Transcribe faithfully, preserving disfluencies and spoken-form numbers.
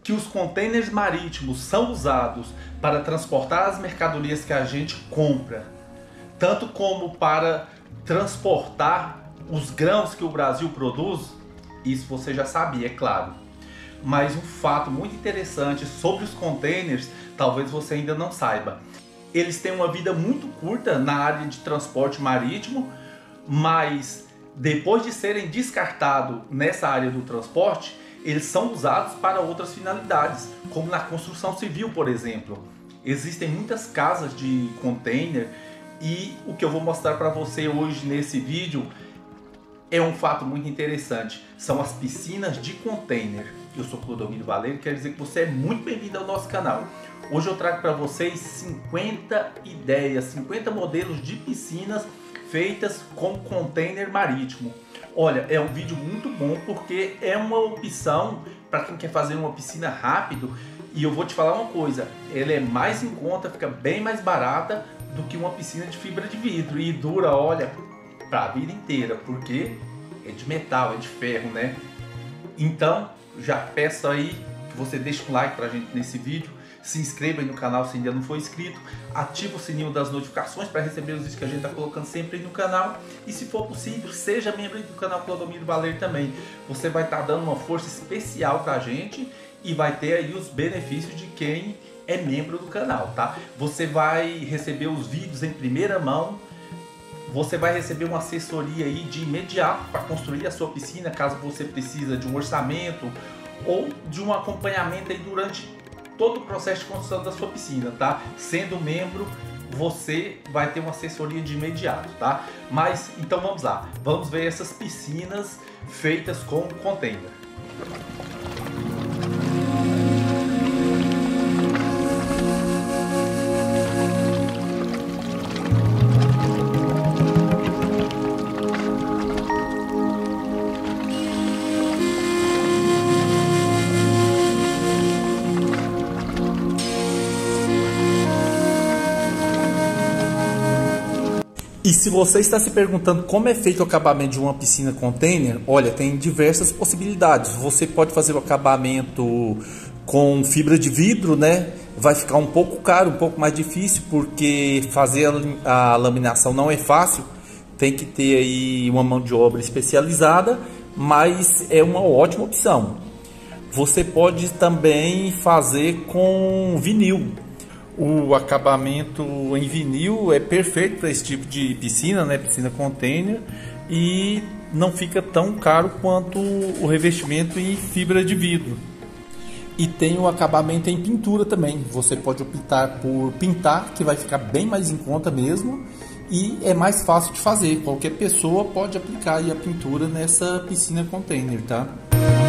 que os contêineres marítimos são usados para transportar as mercadorias que a gente compra, tanto como para transportar os grãos que o Brasil produz, isso você já sabia, é claro. Mas um fato muito interessante sobre os contêineres, talvez você ainda não saiba. Eles têm uma vida muito curta na área de transporte marítimo, mas depois de serem descartados nessa área do transporte, eles são usados para outras finalidades, como na construção civil, por exemplo. Existem muitas casas de container e o que eu vou mostrar para você hoje nesse vídeo é um fato muito interessante. São as piscinas de container. Eu sou Clodomiro Baleiro, quer dizer que você é muito bem-vindo ao nosso canal. Hoje eu trago para vocês cinquenta ideias, cinquenta modelos de piscinas feitas com container marítimo. Olha, é um vídeo muito bom porque é uma opção para quem quer fazer uma piscina rápido. E eu vou te falar uma coisa, ela é mais em conta, fica bem mais barata do que uma piscina de fibra de vidro. E dura, olha, para a vida inteira, porque é de metal, é de ferro, né? Então, já peço aí que você deixe um like pra gente nesse vídeo. Se inscreva aí no canal se ainda não for inscrito, ativa o sininho das notificações para receber os vídeos que a gente está colocando sempre aí no canal. E se for possível, seja membro do canal Clodomiro Baleiro também. Você vai estar tá dando uma força especial para a gente e vai ter aí os benefícios de quem é membro do canal, tá? Você vai receber os vídeos em primeira mão, você vai receber uma assessoria aí de imediato para construir a sua piscina, caso você precisa de um orçamento ou de um acompanhamento aí durante todo o processo de construção da sua piscina, tá? Sendo membro, você vai ter uma assessoria de imediato, tá? Mas, então vamos lá. Vamos ver essas piscinas feitas com container. E se você está se perguntando como é feito o acabamento de uma piscina container, olha, tem diversas possibilidades. Você pode fazer o acabamento com fibra de vidro, né? Vai ficar um pouco caro, um pouco mais difícil, porque fazer a laminação não é fácil. Tem que ter aí uma mão de obra especializada, mas é uma ótima opção. Você pode também fazer com vinil. O acabamento em vinil é perfeito para esse tipo de piscina, né? Piscina container, e não fica tão caro quanto o revestimento em fibra de vidro. E tem o acabamento em pintura também. Você pode optar por pintar, que vai ficar bem mais em conta mesmo, e é mais fácil de fazer. Qualquer pessoa pode aplicar aí a pintura nessa piscina container, tá?